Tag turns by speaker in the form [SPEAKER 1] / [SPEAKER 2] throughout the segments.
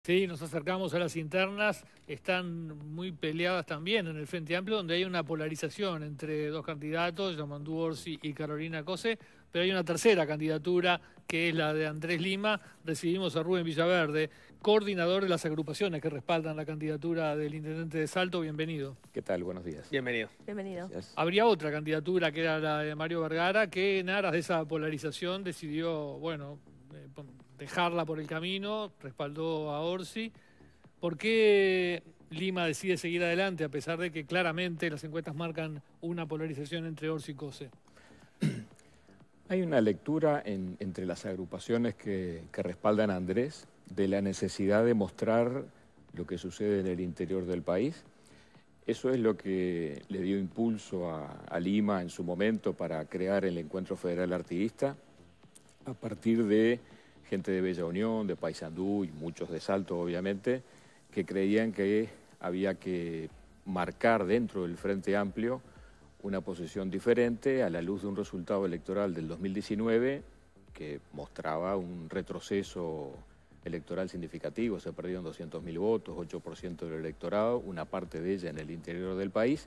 [SPEAKER 1] Sí, nos acercamos a las internas, están muy peleadas también en el Frente Amplio, donde hay una polarización entre dos candidatos, Yamandu Orsi y Carolina Cose, pero hay una tercera candidatura que es la de Andrés Lima. Recibimos a Rubén Villaverde, coordinador de las agrupaciones que respaldan la candidatura del intendente de Salto. Bienvenido.
[SPEAKER 2] ¿Qué tal? Buenos días.
[SPEAKER 3] Bienvenido.
[SPEAKER 4] Bienvenido.
[SPEAKER 2] Gracias.
[SPEAKER 1] Habría otra candidatura que era la de Mario Vergara, que en aras de esa polarización decidió, dejarla por el camino, respaldó a Orsi. ¿Por qué Lima decide seguir adelante, a pesar de que claramente las encuestas marcan una polarización entre Orsi y Cose?
[SPEAKER 2] Hay una lectura entre las agrupaciones que respaldan a Andrés de la necesidad de mostrar lo que sucede en el interior del país. Eso es lo que le dio impulso a Lima en su momento para crear el Encuentro Federal Artiguista, a partir de gente de Bella Unión, de Paysandú y muchos de Salto, obviamente, que creían que había que marcar dentro del Frente Amplio una posición diferente a la luz de un resultado electoral del 2019 que mostraba un retroceso electoral significativo. Se perdieron 200.000 votos, 8% del electorado, una parte de ella en el interior del país.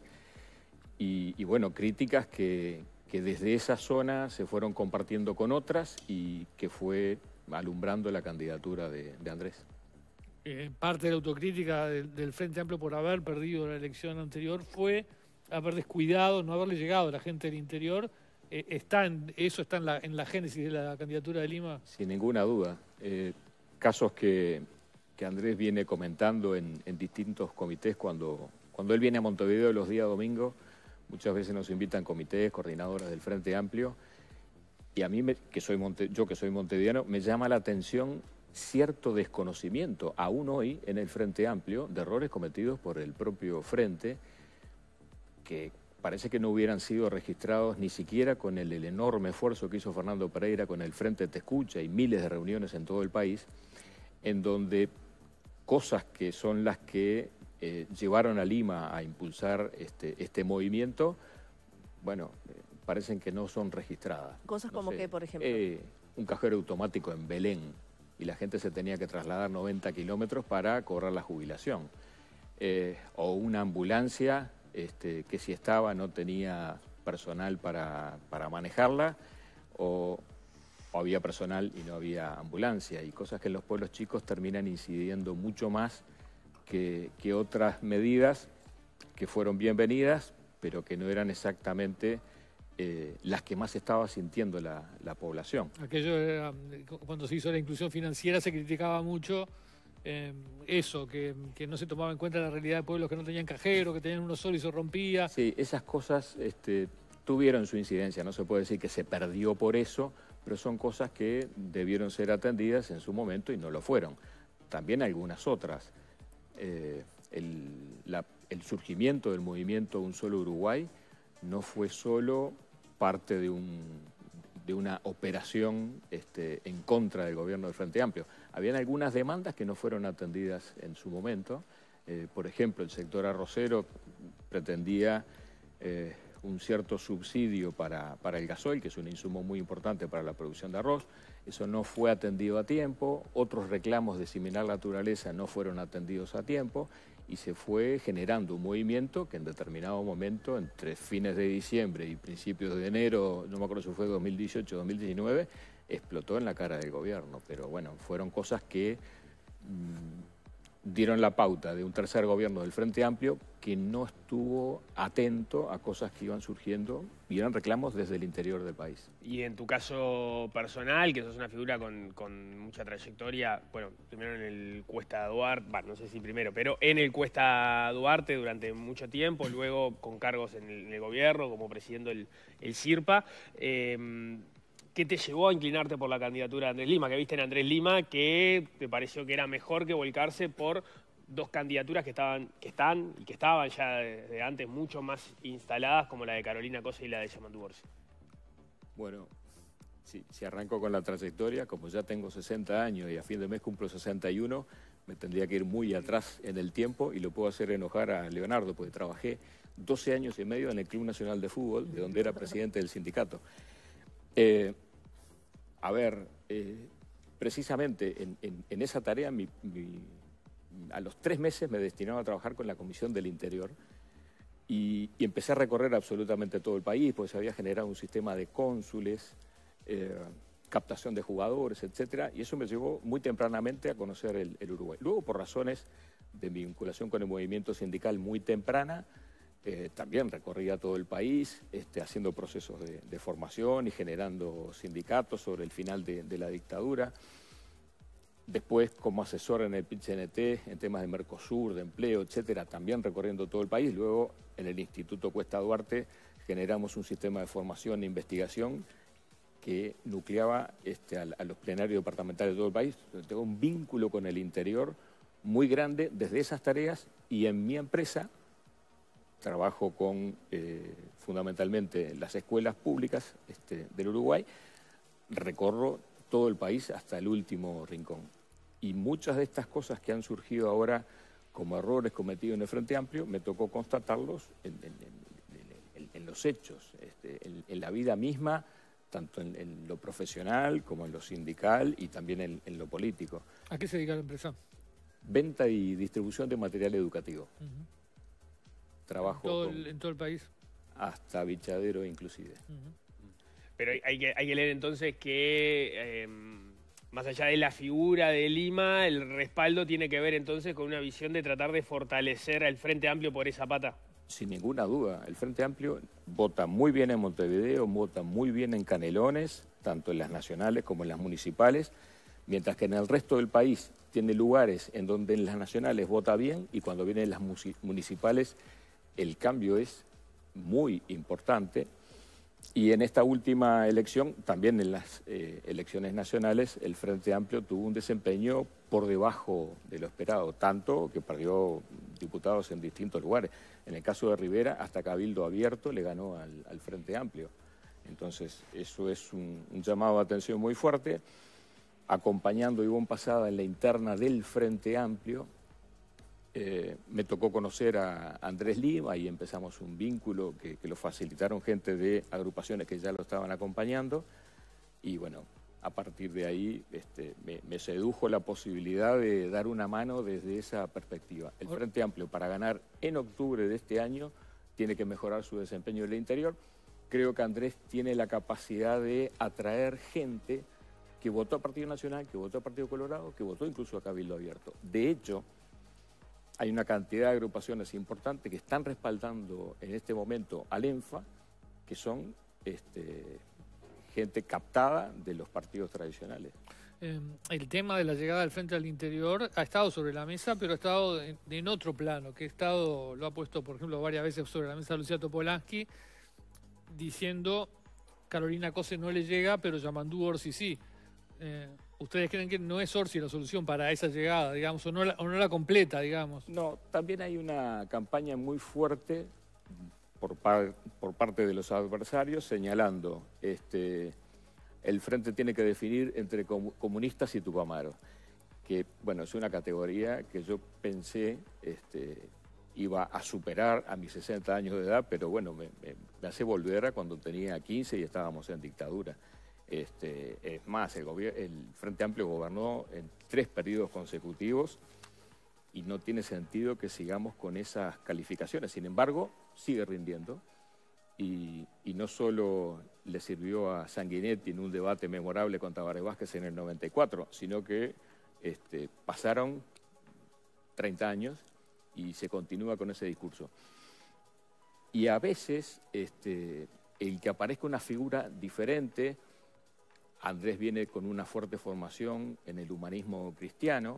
[SPEAKER 2] Y bueno, críticas que desde esa zona se fueron compartiendo con otras y que fue alumbrando la candidatura de Andrés.
[SPEAKER 1] Parte de la autocrítica del Frente Amplio por haber perdido la elección anterior fue haber descuidado, no haberle llegado a la gente del interior. ¿Eso está en la génesis de la candidatura de Lima?
[SPEAKER 2] Sin ninguna duda. Casos que Andrés viene comentando en distintos comités cuando él viene a Montevideo los días domingos. Muchas veces nos invitan comités, coordinadoras del Frente Amplio, y a mí, yo que soy montevideano, me llama la atención cierto desconocimiento, aún hoy en el Frente Amplio, de errores cometidos por el propio Frente, que parece que no hubieran sido registrados ni siquiera con el enorme esfuerzo que hizo Fernando Pereira con el Frente Te Escucha y miles de reuniones en todo el país, en donde cosas que son las que llevaron a Lima a impulsar este movimiento, parecen que no son registradas.
[SPEAKER 4] Cosas como que, por ejemplo.
[SPEAKER 2] Un cajero automático en Belén y la gente se tenía que trasladar 90 kilómetros para cobrar la jubilación. O una ambulancia que si estaba no tenía personal para manejarla, o había personal y no había ambulancia, y cosas que en los pueblos chicos terminan incidiendo mucho más que otras medidas que fueron bienvenidas, pero que no eran exactamente las que más estaba sintiendo la población.
[SPEAKER 1] Aquello era, cuando se hizo la inclusión financiera se criticaba mucho eso, que no se tomaba en cuenta la realidad de pueblos que no tenían cajero, que tenían uno solo y se rompía.
[SPEAKER 2] Sí, esas cosas tuvieron su incidencia, no se puede decir que se perdió por eso, pero son cosas que debieron ser atendidas en su momento y no lo fueron. También algunas otras. El surgimiento del movimiento Un Solo Uruguay no fue solo parte de una operación en contra del gobierno del Frente Amplio. Habían algunas demandas que no fueron atendidas en su momento. Por ejemplo, el sector arrocero pretendía un cierto subsidio para el gasoil, que es un insumo muy importante para la producción de arroz. Eso no fue atendido a tiempo. Otros reclamos de similar naturaleza no fueron atendidos a tiempo, y se fue generando un movimiento que en determinado momento, entre fines de diciembre y principios de enero, no me acuerdo si fue 2018 o 2019, explotó en la cara del gobierno. Pero bueno, fueron cosas que dieron la pauta de un tercer gobierno del Frente Amplio que no estuvo atento a cosas que iban surgiendo y eran reclamos desde el interior del país.
[SPEAKER 3] Y en tu caso personal, que sos una figura con mucha trayectoria, bueno, primero en el Cuesta Duarte, no sé si primero, pero en el Cuesta Duarte durante mucho tiempo, luego con cargos en el gobierno, como presidiendo el CIRPA, ¿qué te llevó a inclinarte por la candidatura de Andrés Lima? ¿Qué viste en Andrés Lima que te pareció que era mejor que volcarse por dos candidaturas que estaban ya desde antes mucho más instaladas, como la de Carolina Cose y la de Yamandu Orsi?
[SPEAKER 2] Bueno, si arranco con la trayectoria, como ya tengo 60 años y a fin de mes cumplo 61, me tendría que ir muy atrás en el tiempo, y lo puedo hacer enojar a Leonardo, porque trabajé 12 años y medio en el Club Nacional de Fútbol, de donde era presidente del sindicato. Precisamente en esa tarea mi a los 3 meses me destinaron a trabajar con la Comisión del Interior y empecé a recorrer absolutamente todo el país, porque se había generado un sistema de cónsules, captación de jugadores, etcétera, y eso me llevó muy tempranamente a conocer el Uruguay. Luego, por razones de mi vinculación con el movimiento sindical muy temprana, también recorría todo el país, haciendo procesos de formación y generando sindicatos sobre el final de la dictadura. Después, como asesor en el PIT-CNT, en temas de Mercosur, de empleo, etcétera, también recorriendo todo el país. Luego, en el Instituto Cuesta Duarte, generamos un sistema de formación e investigación que nucleaba a los plenarios departamentales de todo el país. Tengo un vínculo con el interior muy grande desde esas tareas, y en mi empresa trabajo con fundamentalmente las escuelas públicas del Uruguay, recorro todo el país hasta el último rincón. Y muchas de estas cosas que han surgido ahora como errores cometidos en el Frente Amplio, me tocó constatarlos en los hechos, en la vida misma, tanto en lo profesional como en lo sindical y también en lo político.
[SPEAKER 1] ¿A qué se dedica la empresa?
[SPEAKER 2] Venta y distribución de material educativo. Trabajo
[SPEAKER 1] ¿En todo el país?
[SPEAKER 2] Hasta Bichadero inclusive.
[SPEAKER 3] Pero hay que leer entonces que, más allá de la figura de Lima, el respaldo tiene que ver entonces con una visión de tratar de fortalecer al Frente Amplio por esa pata.
[SPEAKER 2] Sin ninguna duda, el Frente Amplio vota muy bien en Montevideo, vota muy bien en Canelones, tanto en las nacionales como en las municipales, mientras que en el resto del país tiene lugares en donde en las nacionales vota bien, y cuando vienen las municipales el cambio es muy importante. Y en esta última elección, también en las elecciones nacionales, el Frente Amplio tuvo un desempeño por debajo de lo esperado, tanto que perdió diputados en distintos lugares. En el caso de Rivera, hasta Cabildo Abierto le ganó al Frente Amplio. Entonces, eso es un llamado de atención muy fuerte. Acompañando a Ivonne Posada en la interna del Frente Amplio, me tocó conocer a Andrés Lima y empezamos un vínculo que lo facilitaron gente de agrupaciones que ya lo estaban acompañando, y bueno, a partir de ahí me sedujo la posibilidad de dar una mano desde esa perspectiva. El Frente Amplio, para ganar en octubre de este año, tiene que mejorar su desempeño en el interior. Creo que Andrés tiene la capacidad de atraer gente que votó a Partido Nacional, que votó a Partido Colorado, que votó incluso a Cabildo Abierto. De hecho, hay una cantidad de agrupaciones importantes que están respaldando en este momento al ENFA, que son gente captada de los partidos tradicionales.
[SPEAKER 1] El tema de la llegada del Frente al Interior ha estado sobre la mesa, pero ha estado en otro plano, lo ha puesto, por ejemplo, varias veces sobre la mesa Lucía Topolansky, diciendo Carolina Cose no le llega, pero Yamandú Orsi sí. ¿Ustedes creen que no es Orsi la solución para esa llegada, digamos, o no la completa, digamos?
[SPEAKER 2] No, también hay una campaña muy fuerte por parte de los adversarios señalando el Frente tiene que definir entre comunistas y tupamaros, que bueno, es una categoría que yo pensé iba a superar a mis 60 años de edad, pero bueno, me hace volver a cuando tenía 15 y estábamos en dictadura. Es más, el Frente Amplio gobernó en 3 periodos consecutivos y no tiene sentido que sigamos con esas calificaciones. Sin embargo, sigue rindiendo y no solo le sirvió a Sanguinetti en un debate memorable con Tabaré Vázquez en el 94, sino que pasaron 30 años y se continúa con ese discurso. Y a veces el que aparezca una figura diferente. Andrés viene con una fuerte formación en el humanismo cristiano,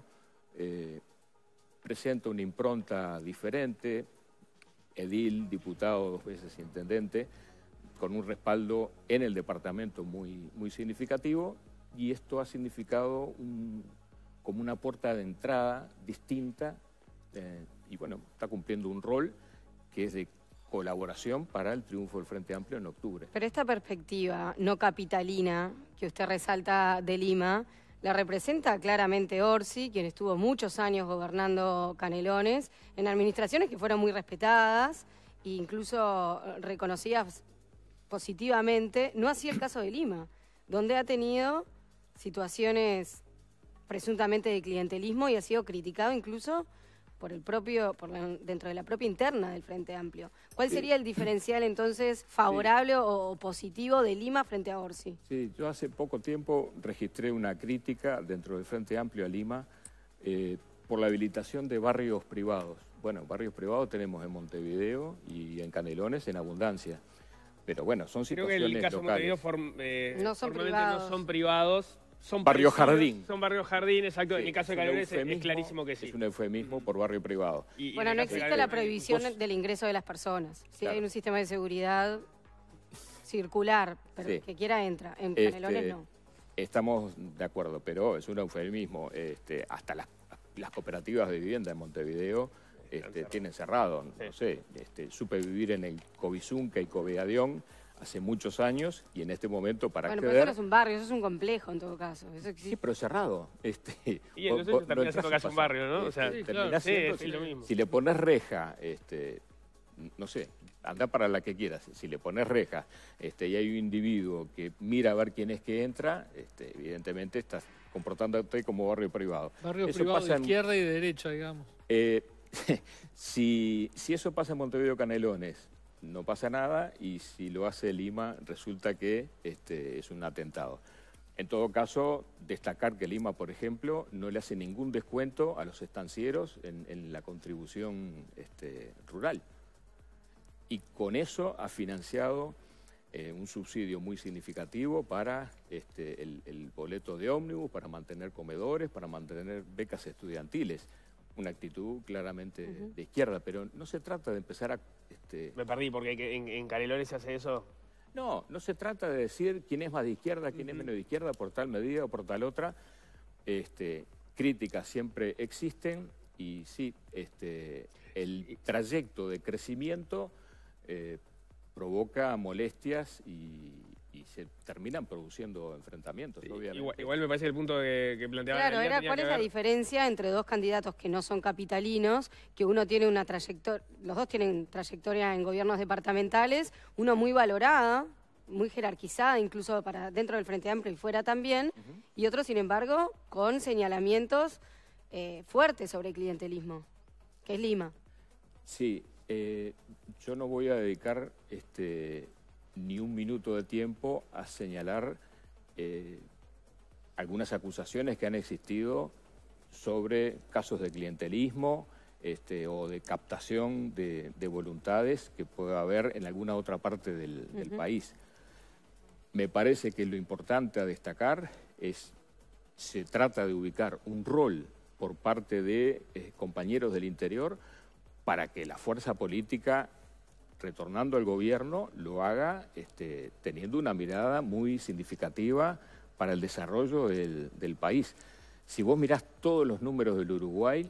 [SPEAKER 2] presenta una impronta diferente, edil, diputado, 2 veces intendente, con un respaldo en el departamento muy, muy significativo, y esto ha significado como una puerta de entrada distinta, y bueno, está cumpliendo un rol que es de colaboración para el triunfo del Frente Amplio en octubre.
[SPEAKER 4] Pero esta perspectiva no capitalina que usted resalta de Lima, la representa claramente Orsi, quien estuvo muchos años gobernando Canelones, en administraciones que fueron muy respetadas e incluso reconocidas positivamente. No así el caso de Lima, donde ha tenido situaciones presuntamente de clientelismo y ha sido criticado incluso por el propio, dentro de la propia interna del Frente Amplio. ¿Cuál sería el diferencial entonces favorable o positivo de Lima frente a Orsi?
[SPEAKER 2] Sí, yo hace poco tiempo registré una crítica dentro del Frente Amplio a Lima por la habilitación de barrios privados. Bueno, barrios privados tenemos en Montevideo y en Canelones en abundancia. Pero bueno, son situaciones locales.
[SPEAKER 3] Creo que en el caso de Montevideo
[SPEAKER 4] no son
[SPEAKER 3] formalmente
[SPEAKER 4] privados.
[SPEAKER 3] no son privados. Son
[SPEAKER 2] barrio
[SPEAKER 3] parecidos,
[SPEAKER 2] jardín.
[SPEAKER 3] Son barrios jardín, exacto.
[SPEAKER 2] Sí,
[SPEAKER 3] en el caso de Canelones es clarísimo que sí.
[SPEAKER 2] Es un eufemismo por barrio privado.
[SPEAKER 4] Bueno, no existe la prohibición del ingreso de las personas. Sí,
[SPEAKER 2] claro.
[SPEAKER 4] hay un sistema de seguridad circular, pero el que quiera entra. En Canelones no.
[SPEAKER 2] Estamos de acuerdo, pero es un eufemismo. Hasta las cooperativas de vivienda en Montevideo tienen cerrado. No sé, supe vivir en el Cobizunca y Cobeadión hace muchos años y en este momento para
[SPEAKER 4] bueno,
[SPEAKER 2] acceder...
[SPEAKER 4] pero eso no es un barrio, eso es un complejo en todo caso. Eso existe.
[SPEAKER 2] Sí, pero cerrado.
[SPEAKER 3] Y entonces termina siendo casi un barrio, ¿no? O sea,
[SPEAKER 2] termina siendo,
[SPEAKER 3] es lo mismo.
[SPEAKER 2] Si le pones reja, no sé, anda para la que quieras. Si le pones reja y hay un individuo que mira a ver quién es que entra, evidentemente estás comportándote como barrio privado.
[SPEAKER 1] Barrio
[SPEAKER 2] eso
[SPEAKER 1] privado
[SPEAKER 2] pasa
[SPEAKER 1] de izquierda y de derecha, digamos.
[SPEAKER 2] Si eso pasa en Montevideo Canelones, no pasa nada, y si lo hace Lima, resulta que es un atentado. En todo caso, destacar que Lima, por ejemplo, no le hace ningún descuento a los estancieros en la contribución rural. Y con eso ha financiado un subsidio muy significativo para el boleto de ómnibus, para mantener comedores, para mantener becas estudiantiles. Una actitud claramente de izquierda, pero no se trata de empezar a...
[SPEAKER 3] Me perdí, porque en Canelones se hace eso.
[SPEAKER 2] No se trata de decir quién es más de izquierda, quién es menos de izquierda por tal medida o por tal otra. Críticas siempre existen y sí, el trayecto de crecimiento provoca molestias y se terminan produciendo enfrentamientos, obviamente.
[SPEAKER 3] Igual me parece que el punto que planteaba...
[SPEAKER 4] Claro, ¿cuál es la diferencia entre dos candidatos que no son capitalinos, que uno tiene una trayectoria, los dos tienen trayectoria en gobiernos departamentales, uno muy valorada, muy jerarquizada, incluso para dentro del Frente Amplio y fuera también, y otro, sin embargo, con señalamientos fuertes sobre el clientelismo, que es Lima?
[SPEAKER 2] Sí, yo no voy a dedicar ni un minuto de tiempo a señalar algunas acusaciones que han existido sobre casos de clientelismo o de captación de voluntades que pueda haber en alguna otra parte del país. Me parece que lo importante a destacar se trata de ubicar un rol por parte de compañeros del interior para que la fuerza política, retornando al gobierno, lo haga teniendo una mirada muy significativa para el desarrollo del país. Si vos mirás todos los números del Uruguay,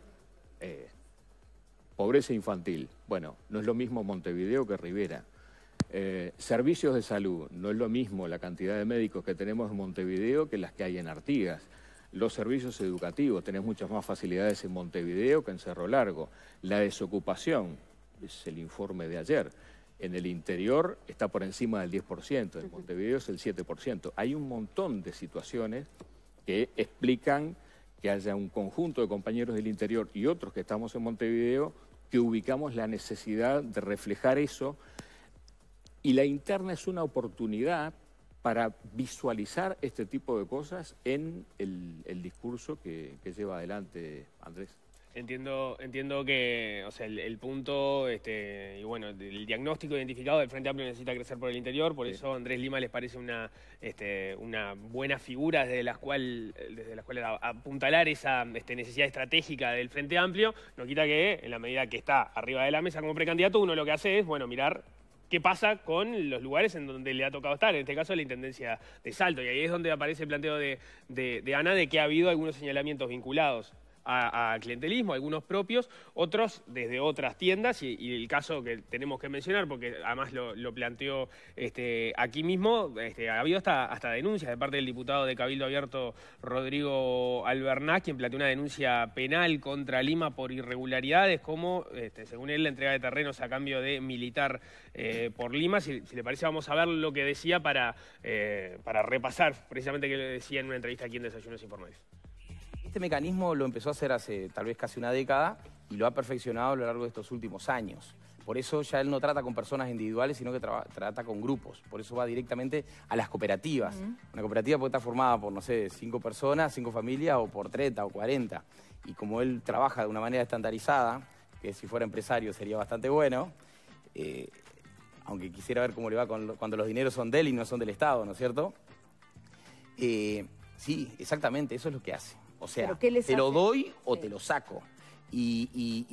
[SPEAKER 2] pobreza infantil, bueno, no es lo mismo Montevideo que Rivera. Servicios de salud, no es lo mismo la cantidad de médicos que tenemos en Montevideo que las que hay en Artigas. Los servicios educativos, tenés muchas más facilidades en Montevideo que en Cerro Largo. La desocupación, es el informe de ayer. En el interior está por encima del 10%, en Montevideo es el 7%. Hay un montón de situaciones que explican que haya un conjunto de compañeros del interior y otros que estamos en Montevideo que ubicamos la necesidad de reflejar eso, y la interna es una oportunidad para visualizar este tipo de cosas en el discurso que lleva adelante Andrés.
[SPEAKER 3] Entiendo que, o sea, el punto, y bueno, el diagnóstico identificado del Frente Amplio necesita crecer por el interior, por eso Andrés Lima les parece una buena figura desde la cual apuntalar esa necesidad estratégica del Frente Amplio. No quita que, en la medida que está arriba de la mesa como precandidato, uno lo que hace es, bueno, mirar qué pasa con los lugares en donde le ha tocado estar, en este caso la Intendencia de Salto, y ahí es donde aparece el planteo de Ana de que ha habido algunos señalamientos vinculados a clientelismo, algunos propios, otros desde otras tiendas, y el caso que tenemos que mencionar, porque además lo planteó aquí mismo, ha habido hasta denuncias de parte del diputado de Cabildo Abierto Rodrigo Albernaz, quien planteó una denuncia penal contra Lima por irregularidades, como, según él, la entrega de terrenos a cambio de militar por Lima. Si le parece, vamos a ver lo que decía para repasar precisamente qué le decía en una entrevista aquí en Desayunos Informales.
[SPEAKER 5] este mecanismo lo empezó a hacer hace tal vez casi una década y lo ha perfeccionado a lo largo de estos últimos años. Por eso ya él no trata con personas individuales, sino que trata con grupos. Por eso va directamente a las cooperativas. Una cooperativa puede estar formada por, no sé, 5 personas, 5 familias, o por 30 o 40. Y como él trabaja de una manera estandarizada, que si fuera empresario sería bastante bueno, aunque quisiera ver cómo le va cuando los dineros son de él y no son del Estado, ¿no es cierto? Sí, exactamente, eso es lo que hace. O sea, te lo doy o te lo saco. Y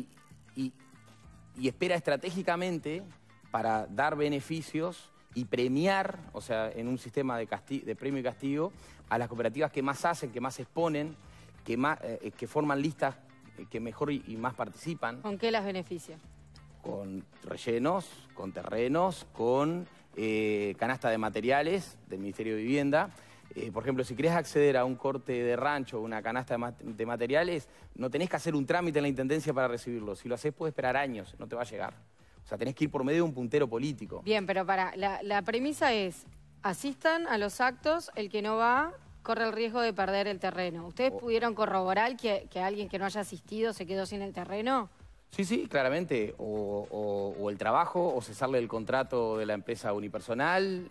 [SPEAKER 5] espera estratégicamente para dar beneficios y premiar, o sea, en un sistema de premio y castigo, a las cooperativas que más hacen, que más exponen, que forman listas que mejor y más participan.
[SPEAKER 4] ¿Con qué las beneficia?
[SPEAKER 5] Con rellenos, con terrenos, con canasta de materiales del Ministerio de Vivienda. Por ejemplo, si querés acceder a un corte de rancho o una canasta de materiales, no tenés que hacer un trámite en la Intendencia para recibirlo. Si lo haces, puede esperar años, no te va a llegar. O sea, tenés que ir por medio de un puntero político.
[SPEAKER 4] Bien, pero la premisa es, asistan a los actos, el que no va corre el riesgo de perder el terreno. ¿Ustedes pudieron corroborar que alguien que no haya asistido se quedó sin el terreno?
[SPEAKER 5] Sí, claramente. O el trabajo, o cesarle el contrato de la empresa unipersonal.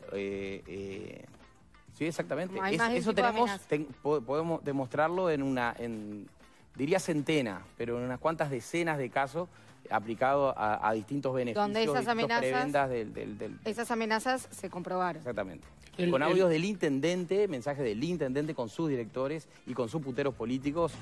[SPEAKER 5] Sí, exactamente. Eso podemos demostrarlo diría centena, pero en unas cuantas decenas de casos aplicados a distintos beneficios,
[SPEAKER 4] donde esas
[SPEAKER 5] amenazas,
[SPEAKER 4] esas amenazas se comprobaron.
[SPEAKER 5] Exactamente. Con audios del intendente, mensajes del intendente con sus directores y con sus punteros políticos.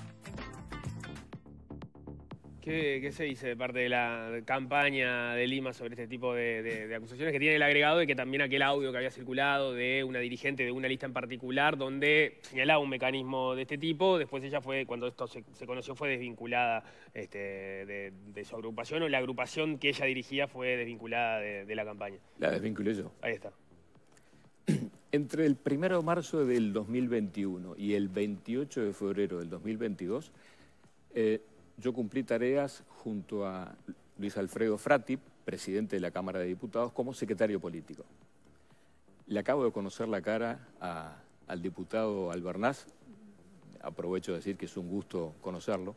[SPEAKER 3] ¿Qué se dice de parte de la campaña de Lima sobre este tipo de acusaciones que tiene el agregado y que también aquel audio que había circulado de una dirigente de una lista en particular donde señalaba un mecanismo de este tipo, después ella fue, cuando esto se conoció, fue desvinculada de su agrupación, o la agrupación que ella dirigía fue desvinculada de la campaña?
[SPEAKER 2] La desvinculé yo.
[SPEAKER 3] Ahí está.
[SPEAKER 2] Entre el 1 de marzo del 2021 y el 28 de febrero del 2022, yo cumplí tareas junto a Luis Alfredo Frati, presidente de la Cámara de Diputados, como secretario político. Le acabo de conocer la cara al diputado Albernaz, aprovecho de decir que es un gusto conocerlo.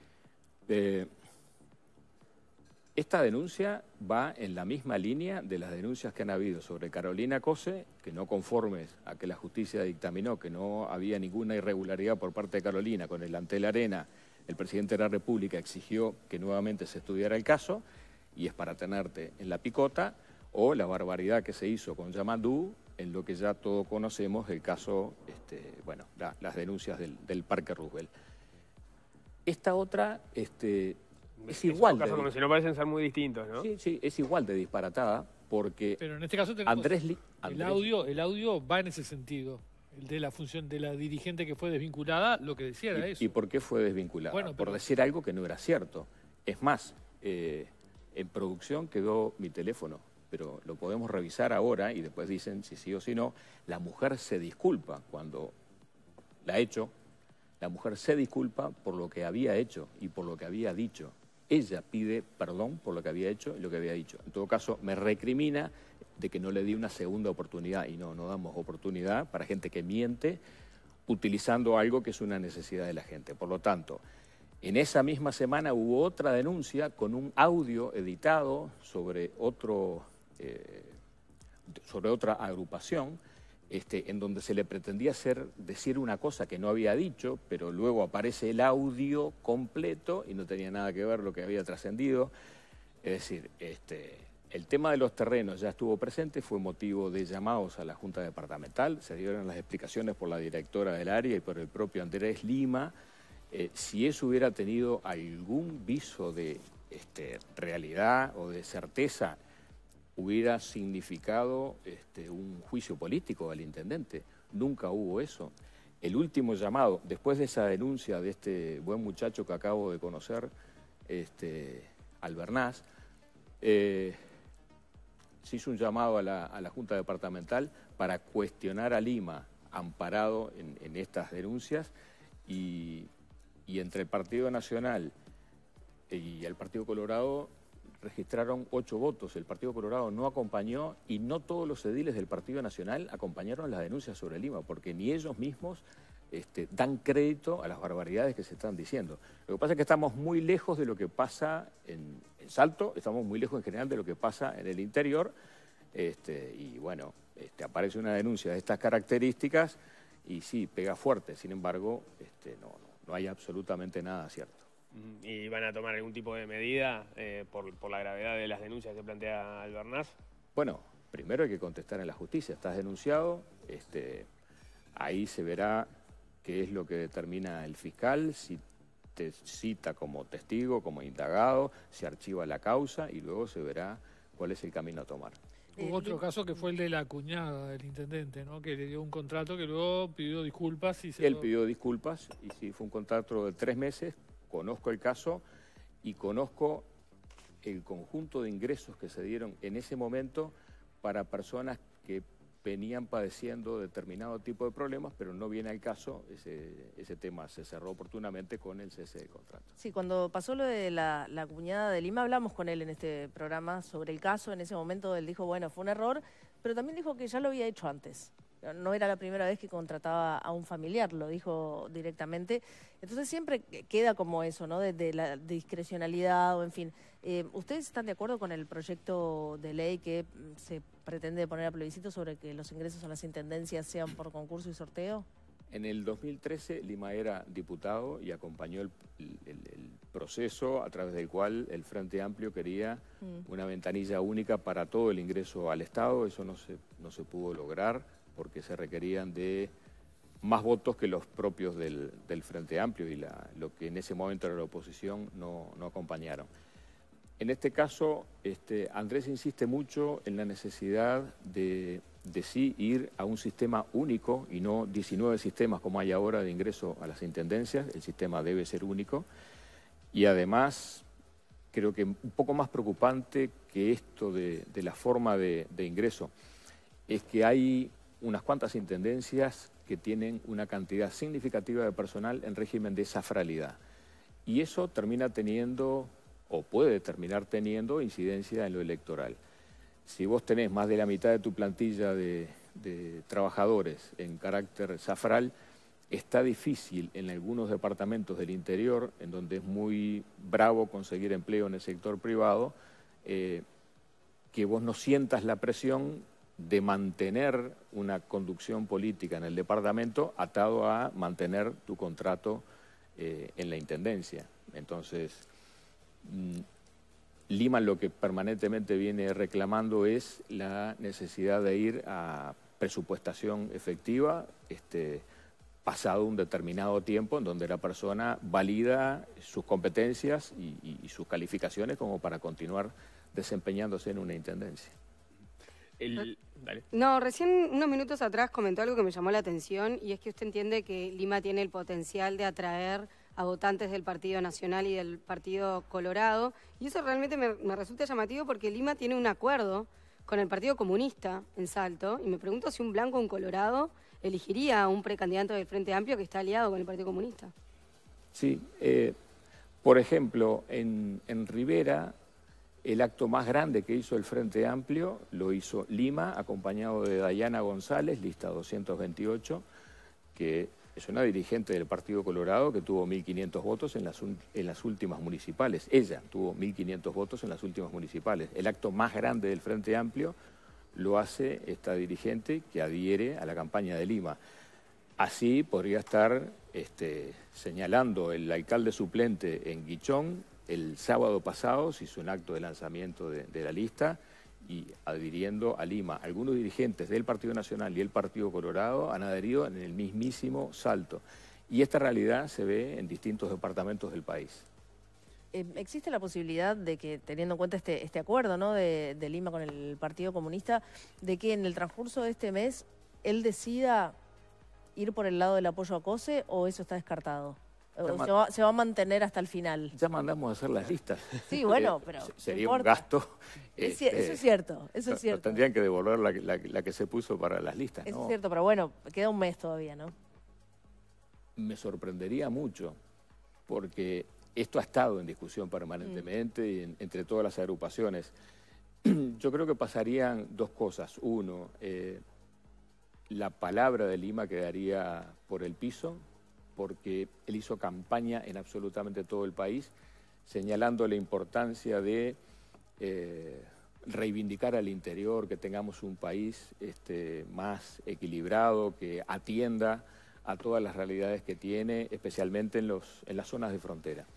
[SPEAKER 2] Esta denuncia va en la misma línea de las denuncias que han habido sobre Carolina Cose, que no conformes a que la justicia dictaminó que no había ninguna irregularidad por parte de Carolina con el Antel Arena. El presidente de la República exigió que nuevamente se estudiara el caso, y es para tenerte en la picota, o la barbaridad que se hizo con Yamadú, en lo que ya todos conocemos, el caso, las denuncias del Parque Roosevelt. Esta otra es igual de...
[SPEAKER 3] Como si no parecen ser muy distintos, ¿no?
[SPEAKER 2] Sí, es igual de disparatada, porque...
[SPEAKER 1] Pero en este caso tenemos el audio va en ese sentido. El de la función de la dirigente que fue desvinculada, lo que decía era eso.
[SPEAKER 2] ¿Y por qué fue desvinculada?
[SPEAKER 1] Bueno,
[SPEAKER 2] por decir algo que no era cierto. Es más, en producción quedó mi teléfono, pero lo podemos revisar ahora y después dicen si sí o si no. La mujer se disculpa cuando la ha hecho. La mujer se disculpa por lo que había hecho y por lo que había dicho. Ella pide perdón por lo que había hecho y lo que había dicho. En todo caso, me recrimina de que no le di una segunda oportunidad, y no damos oportunidad para gente que miente utilizando algo que es una necesidad de la gente. Por lo tanto, en esa misma semana hubo otra denuncia con un audio editado sobre otra agrupación, en donde se le pretendía decir una cosa que no había dicho, pero luego aparece el audio completo y no tenía nada que ver lo que había trascendido. Es decir, el tema de los terrenos ya estuvo presente, fue motivo de llamados a la Junta Departamental, se dieron las explicaciones por la directora del área y por el propio Andrés Lima. Si eso hubiera tenido algún viso de realidad o de certeza, hubiera significado un juicio político al intendente. Nunca hubo eso. El último llamado, después de esa denuncia de este buen muchacho que acabo de conocer, Albernaz, se hizo un llamado a la Junta Departamental para cuestionar a Lima, amparado en estas denuncias, y entre el Partido Nacional y el Partido Colorado registraron 8 votos. El Partido Colorado no acompañó, y no todos los ediles del Partido Nacional acompañaron las denuncias sobre Lima, porque ni ellos mismos dan crédito a las barbaridades que se están diciendo. Lo que pasa es que estamos muy lejos de lo que pasa en Salto, estamos muy lejos en general de lo que pasa en el interior, y bueno, aparece una denuncia de estas características y sí, pega fuerte, sin embargo, no hay absolutamente nada cierto.
[SPEAKER 3] ¿Y van a tomar algún tipo de medida por la gravedad de las denuncias que plantea Albernaz?
[SPEAKER 2] Bueno, primero hay que contestar en la justicia. Estás denunciado, ahí se verá qué es lo que determina el fiscal, si te cita como testigo, como indagado, se archiva la causa y luego se verá cuál es el camino a tomar.
[SPEAKER 1] Hubo otro caso que fue el de la cuñada del intendente, ¿no? Que le dio un contrato que luego pidió disculpas.
[SPEAKER 2] Él pidió disculpas y sí, fue un contrato de 3 meses. Conozco el caso y conozco el conjunto de ingresos que se dieron en ese momento para personas que venían padeciendo determinado tipo de problemas, pero no viene al caso, ese tema se cerró oportunamente con el cese del contrato.
[SPEAKER 6] Sí, cuando pasó lo de la cuñada de Lima, hablamos con él en este programa sobre el caso. En ese momento él dijo, bueno, fue un error, pero también dijo que ya lo había hecho antes. No era la primera vez que contrataba a un familiar, lo dijo directamente. Entonces siempre queda como eso, ¿no? De la discrecionalidad o en fin. ¿Ustedes están de acuerdo con el proyecto de ley que se pretende poner a plebiscito sobre que los ingresos a las intendencias sean por concurso y sorteo?
[SPEAKER 2] En el 2013 Lima era diputado y acompañó el proceso a través del cual el Frente Amplio quería una ventanilla única para todo el ingreso al Estado. Eso no se pudo lograr porque se requerían de más votos que los propios del Frente Amplio y lo que en ese momento era la oposición no acompañaron. En este caso, Andrés insiste mucho en la necesidad de sí ir a un sistema único y no 19 sistemas como hay ahora de ingreso a las intendencias. El sistema debe ser único y además creo que un poco más preocupante que esto de la forma de ingreso es que hay unas cuantas intendencias que tienen una cantidad significativa de personal en régimen de zafralidad y eso termina teniendo o puede terminar teniendo incidencia en lo electoral. Si vos tenés más de la mitad de tu plantilla de trabajadores en carácter zafral, está difícil en algunos departamentos del interior, en donde es muy bravo conseguir empleo en el sector privado, que vos no sientas la presión de mantener una conducción política en el departamento atado a mantener tu contrato en la intendencia. Entonces, Lima lo que permanentemente viene reclamando es la necesidad de ir a presupuestación efectiva pasado un determinado tiempo en donde la persona valida sus competencias y sus calificaciones como para continuar desempeñándose en una intendencia.
[SPEAKER 3] Dale.
[SPEAKER 4] No, recién unos minutos atrás comentó algo que me llamó la atención y es que usted entiende que Lima tiene el potencial de atraer a votantes del Partido Nacional y del Partido Colorado y eso realmente me resulta llamativo porque Lima tiene un acuerdo con el Partido Comunista en Salto y me pregunto si un blanco o un colorado elegiría a un precandidato del Frente Amplio que está aliado con el Partido Comunista.
[SPEAKER 2] Sí, por ejemplo, en Rivera el acto más grande que hizo el Frente Amplio lo hizo Lima, acompañado de Dayana González, lista 228, que es una dirigente del Partido Colorado que tuvo 1.500 votos en las últimas municipales. Ella tuvo 1.500 votos en las últimas municipales. El acto más grande del Frente Amplio lo hace esta dirigente que adhiere a la campaña de Lima. Así podría estar señalando el alcalde suplente en Guichón. El sábado pasado se hizo un acto de lanzamiento de la lista y adhiriendo a Lima. Algunos dirigentes del Partido Nacional y el Partido Colorado han adherido en el mismísimo Salto. Y esta realidad se ve en distintos departamentos del país.
[SPEAKER 6] ¿Existe la posibilidad de que, teniendo en cuenta este acuerdo, ¿no?, de Lima con el Partido Comunista, de que en el transcurso de este mes él decida ir por el lado del apoyo a COSE o eso está descartado? ¿Se va a mantener hasta el final?
[SPEAKER 2] Ya mandamos a hacer las listas.
[SPEAKER 6] Sí, bueno, pero
[SPEAKER 2] sería un gasto.
[SPEAKER 6] Eso es cierto, eso es cierto.
[SPEAKER 2] Tendrían que devolver la que se puso para las listas,
[SPEAKER 6] Eso
[SPEAKER 2] ¿no?
[SPEAKER 6] es cierto, pero bueno, queda un mes todavía, ¿no?
[SPEAKER 2] Me sorprendería mucho, porque esto ha estado en discusión permanentemente y entre todas las agrupaciones. Yo creo que pasarían dos cosas. Uno, la palabra de Lima quedaría por el piso, porque él hizo campaña en absolutamente todo el país, señalando la importancia de reivindicar al interior, que tengamos un país más equilibrado, que atienda a todas las realidades que tiene, especialmente en las zonas de frontera.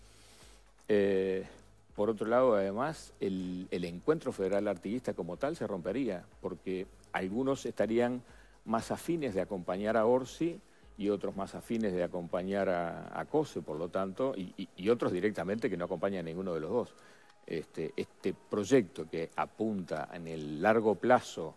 [SPEAKER 2] Por otro lado, además, el encuentro federal artiguista como tal se rompería, porque algunos estarían más afines de acompañar a Orsi y otros más afines de acompañar a COSE, por lo tanto, y otros directamente que no acompañan a ninguno de los dos. Este proyecto que apunta en el largo plazo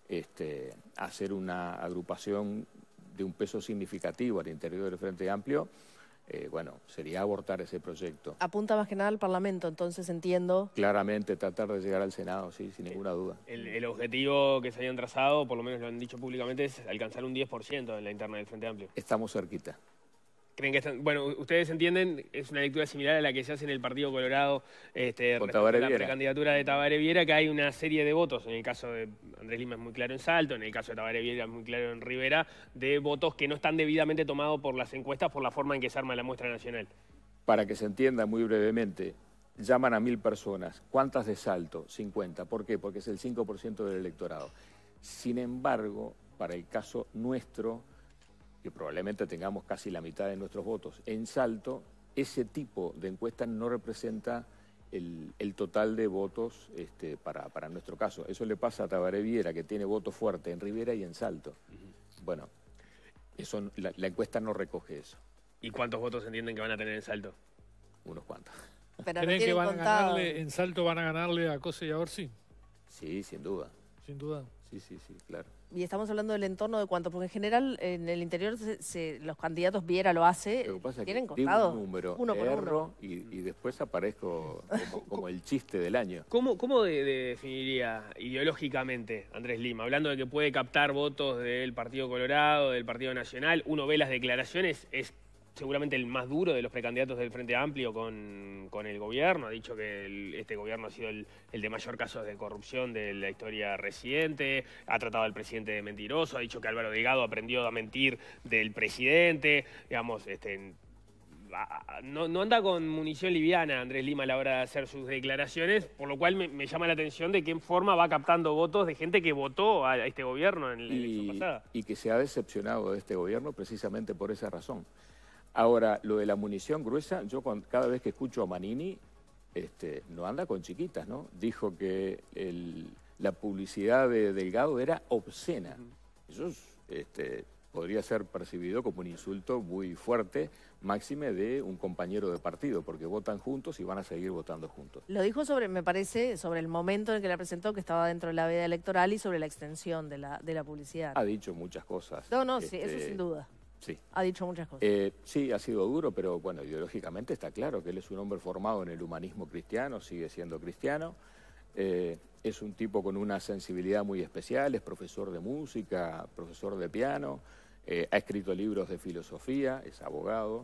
[SPEAKER 2] a hacer una agrupación de un peso significativo al interior del Frente Amplio, bueno, sería abortar ese proyecto.
[SPEAKER 6] Apunta más que nada al Parlamento, entonces entiendo.
[SPEAKER 2] Claramente tratar de llegar al Senado, sí, sin ninguna duda.
[SPEAKER 3] El objetivo que se habían trazado, por lo menos lo han dicho públicamente, es alcanzar un 10% en la interna del Frente Amplio.
[SPEAKER 2] Estamos cerquita.
[SPEAKER 3] ¿Creen que están, bueno, ustedes entienden, es una lectura similar a la que se hace en el Partido Colorado respecto a la precandidatura de Tabaré Viera, que hay una serie de votos, en el caso de Andrés Lima es muy claro en Salto, en el caso de Tabaré Viera es muy claro en Rivera, de votos que no están debidamente tomados por las encuestas por la forma en que se arma la muestra nacional?
[SPEAKER 2] Para que se entienda muy brevemente, llaman a 1000 personas. ¿Cuántas de Salto? 50. ¿Por qué? Porque es el 5% del electorado. Sin embargo, para el caso nuestro, que probablemente tengamos casi la mitad de nuestros votos en Salto, ese tipo de encuesta no representa el total de votos para nuestro caso. Eso le pasa a Tabaré Viera, que tiene voto fuerte en Rivera y en Salto. Bueno, eso, la encuesta no recoge eso.
[SPEAKER 3] ¿Y cuántos votos entienden que van a tener en Salto?
[SPEAKER 2] Unos cuantos.
[SPEAKER 6] Pero
[SPEAKER 1] ¿Creen que van a ganarle, en Salto van a ganarle a COSE y a Orsi?
[SPEAKER 2] Sí, sin duda.
[SPEAKER 1] Sin duda.
[SPEAKER 2] Sí, claro.
[SPEAKER 6] Y estamos hablando del entorno de cuánto, porque en general en el interior los candidatos, Viera lo hace,
[SPEAKER 2] Lo que pasa
[SPEAKER 6] tienen
[SPEAKER 2] es que digo
[SPEAKER 6] contados
[SPEAKER 2] un número,
[SPEAKER 6] uno por
[SPEAKER 2] erro,
[SPEAKER 6] uno.
[SPEAKER 2] y después aparezco como el chiste del año.
[SPEAKER 3] ¿Cómo definiría ideológicamente Andrés Lima? Hablando de que puede captar votos del Partido Colorado, del Partido Nacional, uno ve las declaraciones, es seguramente el más duro de los precandidatos del Frente Amplio con el gobierno. Ha dicho que este gobierno ha sido el de mayor casos de corrupción de la historia reciente, ha tratado al presidente de mentiroso, ha dicho que Álvaro Delgado aprendió a mentir del presidente, digamos, no anda con munición liviana Andrés Lima a la hora de hacer sus declaraciones, por lo cual me llama la atención de qué forma va captando votos de gente que votó a este gobierno en la elección pasada.
[SPEAKER 2] Y que se ha decepcionado de este gobierno precisamente por esa razón. Ahora, lo de la munición gruesa, yo cada vez que escucho a Manini, no anda con chiquitas, ¿no? Dijo que la publicidad de Delgado era obscena. Eso podría ser percibido como un insulto muy fuerte, máxime de un compañero de partido, porque votan juntos y van a seguir votando juntos.
[SPEAKER 6] Lo dijo me parece, sobre el momento en que la presentó, que estaba dentro de la veda electoral, y sobre la extensión de la publicidad.
[SPEAKER 2] Ha dicho muchas cosas.
[SPEAKER 6] No, sí, eso sin duda.
[SPEAKER 2] Sí.
[SPEAKER 6] Ha dicho muchas cosas.
[SPEAKER 2] Sí, ha sido duro, pero bueno, ideológicamente está claro que él es un hombre formado en el humanismo cristiano, sigue siendo cristiano. Es un tipo con una sensibilidad muy especial, es profesor de música, profesor de piano, ha escrito libros de filosofía, es abogado.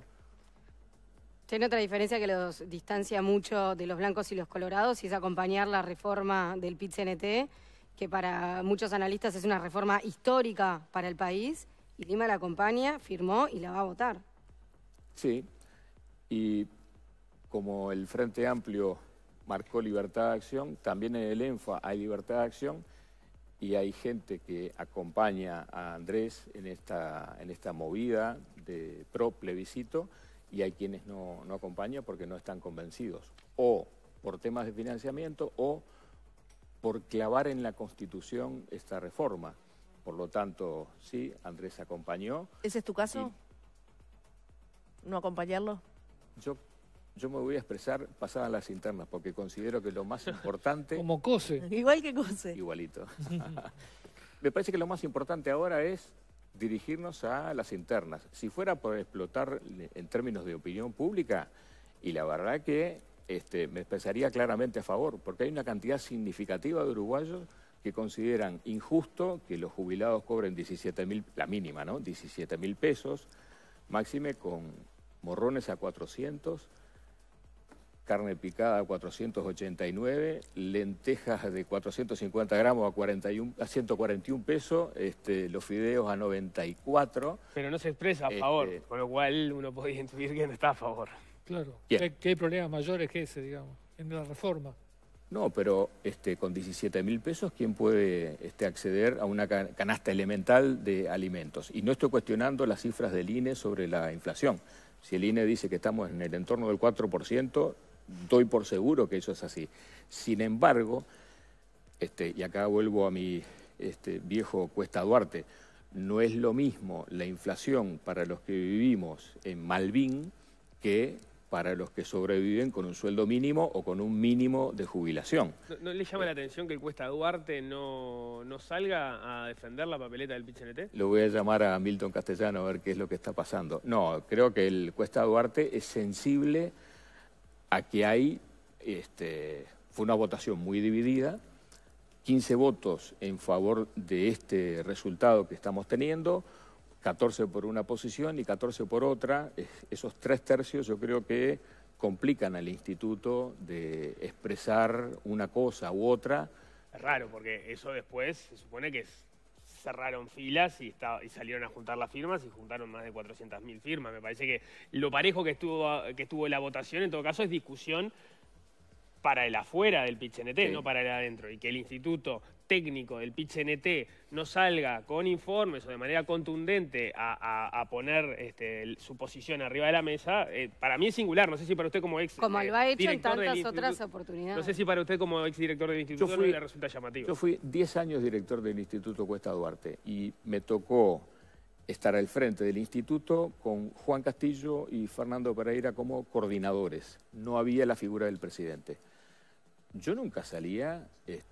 [SPEAKER 4] Tiene otra diferencia que los distancia mucho de los blancos y los colorados, y es acompañar la reforma del PIT-CNT, que para muchos analistas es una reforma histórica para el país. Y Lima la acompaña, firmó y la va a votar.
[SPEAKER 2] Sí, y como el Frente Amplio marcó libertad de acción, también en el ENFA hay libertad de acción y hay gente que acompaña a Andrés en esta movida de pro plebiscito y hay quienes no acompañan porque no están convencidos, o por temas de financiamiento o por clavar en la Constitución esta reforma. Por lo tanto, sí, Andrés acompañó.
[SPEAKER 6] ¿Ese es tu caso? ¿No acompañarlo?
[SPEAKER 2] Yo me voy a expresar pasadas las internas, porque considero que lo más importante...
[SPEAKER 1] Como COSE.
[SPEAKER 6] Igual que COSE.
[SPEAKER 2] Igualito. Me parece que lo más importante ahora es dirigirnos a las internas. Si fuera por explotar en términos de opinión pública, y la verdad que me expresaría claramente a favor, porque hay una cantidad significativa de uruguayos que consideran injusto que los jubilados cobren 17.000, la mínima, ¿no? 17.000 pesos, máxime con morrones a 400, carne picada a 489, lentejas de 450 gramos a 141 pesos, los fideos a 94.
[SPEAKER 3] Pero no se expresa a favor, con lo cual uno puede intuir que no está a favor.
[SPEAKER 1] Claro, que hay problemas mayores que ese, digamos, en la reforma.
[SPEAKER 2] No, pero con 17.000 pesos, ¿quién puede acceder a una canasta elemental de alimentos? Y no estoy cuestionando las cifras del INE sobre la inflación. Si el INE dice que estamos en el entorno del 4%, doy por seguro que eso es así. Sin embargo, y acá vuelvo a mi viejo Cuesta Duarte, no es lo mismo la inflación para los que vivimos en Malvin que para los que sobreviven con un sueldo mínimo o con un mínimo de jubilación.
[SPEAKER 3] ¿No le llama la atención que el Cuesta Duarte no salga a defender la papeleta del PIT-CNT?
[SPEAKER 2] Lo voy a llamar a Milton Castellano a ver qué es lo que está pasando. No, creo que el Cuesta Duarte es sensible a que fue una votación muy dividida, 15 votos en favor de este resultado que estamos teniendo, 14 por una posición y 14 por otra. Esos 3/3 yo creo que complican al instituto de expresar una cosa u otra.
[SPEAKER 3] Es raro, porque eso después se supone que cerraron filas y salieron a juntar las firmas y juntaron más de 400.000 firmas. Me parece que lo parejo que estuvo la votación, en todo caso, es discusión para el afuera del PIT-CNT, sí, no para el adentro, y que el Instituto Técnico del PIT-CNT no salga con informes o de manera contundente a poner su posición arriba de la mesa, para mí es singular. No sé si para usted como ex
[SPEAKER 4] como lo ha hecho en
[SPEAKER 3] director
[SPEAKER 4] tantas otras oportunidades.
[SPEAKER 3] No sé si para usted como ex director del instituto no le resulta llamativo.
[SPEAKER 2] Yo fui 10 años director del Instituto Cuesta Duarte y me tocó estar al frente del instituto con Juan Castillo y Fernando Pereira como coordinadores. No había la figura del presidente. Yo nunca salía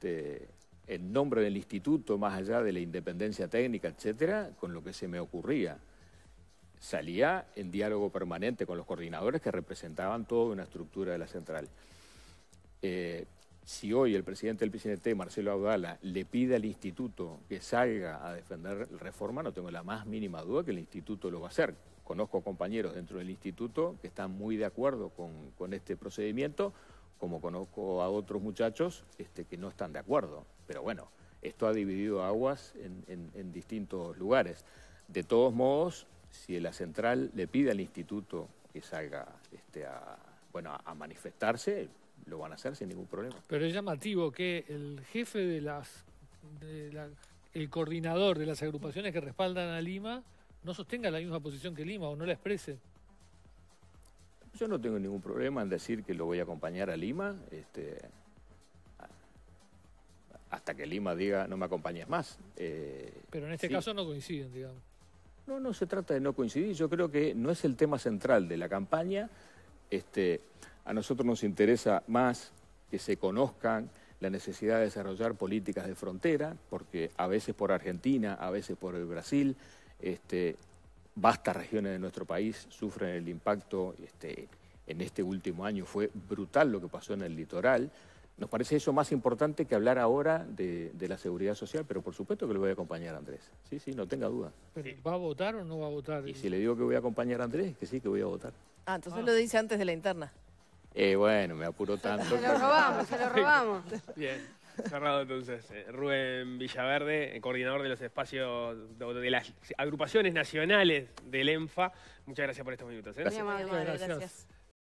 [SPEAKER 2] en nombre del instituto, más allá de la independencia técnica, etcétera, con lo que se me ocurría. Salía en diálogo permanente con los coordinadores que representaban toda una estructura de la central. Si hoy el presidente del PIT-CNT, Marcelo Abdala, le pide al instituto que salga a defender la reforma, no tengo la más mínima duda que el instituto lo va a hacer. Conozco compañeros dentro del instituto que están muy de acuerdo con este procedimiento, como conozco a otros muchachos que no están de acuerdo. Pero bueno, esto ha dividido aguas en distintos lugares. De todos modos, si la central le pide al instituto que salga a manifestarse, lo van a hacer sin ningún problema.
[SPEAKER 1] Pero es llamativo que el jefe el coordinador de las agrupaciones que respaldan a Lima no sostenga la misma posición que Lima o no la exprese.
[SPEAKER 2] Yo no tengo ningún problema en decir que lo voy a acompañar a Lima, hasta que Lima diga no me acompañes más.
[SPEAKER 1] Pero en este caso no coinciden, digamos.
[SPEAKER 2] No se trata de no coincidir. Yo creo que no es el tema central de la campaña. A nosotros nos interesa más que se conozcan la necesidad de desarrollar políticas de frontera, porque a veces por Argentina, a veces por el Brasil, vastas regiones de nuestro país sufren el impacto. En este último año fue brutal lo que pasó en el litoral. Nos parece eso más importante que hablar ahora de la seguridad social, pero por supuesto que lo voy a acompañar a Andrés. Sí, no tenga duda.
[SPEAKER 1] ¿Pero va a votar o no va a votar?
[SPEAKER 2] Y si le digo que voy a acompañar a Andrés, que sí, que voy a votar.
[SPEAKER 6] Ah, entonces lo dice antes de la interna.
[SPEAKER 2] Bueno, me apuró tanto.
[SPEAKER 4] Se lo robamos.
[SPEAKER 3] Bien, cerrado entonces. Rubén Villaverde, coordinador de los espacios de las agrupaciones nacionales del ENFA. Muchas gracias por estos minutos.
[SPEAKER 4] Muy amable,
[SPEAKER 1] gracias.